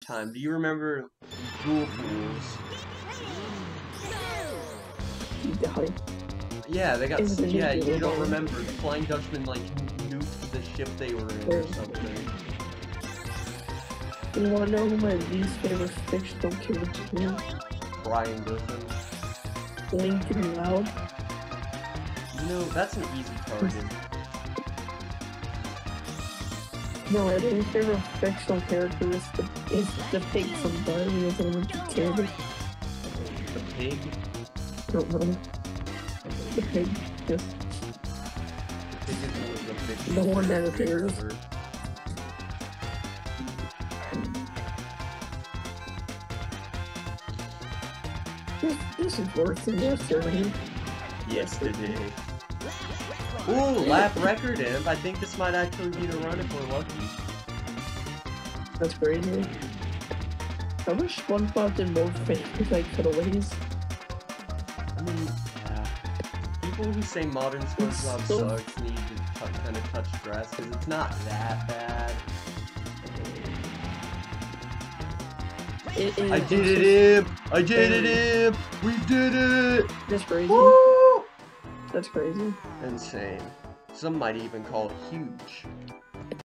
time. Do you remember Ghoul Pools? He died. Yeah, they got. Yeah, you don't game. remember. The Flying Dutchman like nuked the ship they were in or something. You wanna know who my least favorite fictional character is? Brian Griffin. Lincoln Loud. You know, that's an easy target. No, my least favorite fictional character is the pig from Barbie as an kid. The pig? I don't know. The pig, yes. The pig is the pig. The one that appears. This is worse than yesterday. Yesterday. Ooh, lap record imp. I think this might actually be the run if we're lucky. That's crazy. I wish SpongeBob did more famous like cutaways. I mean, yeah. People who say modern SpongeBob sucks need to kind of touch grass because it's not that bad. I did it, imp! I did it, imp! We did it! That's crazy. Woo! That's crazy. Insane. Some might even call it huge.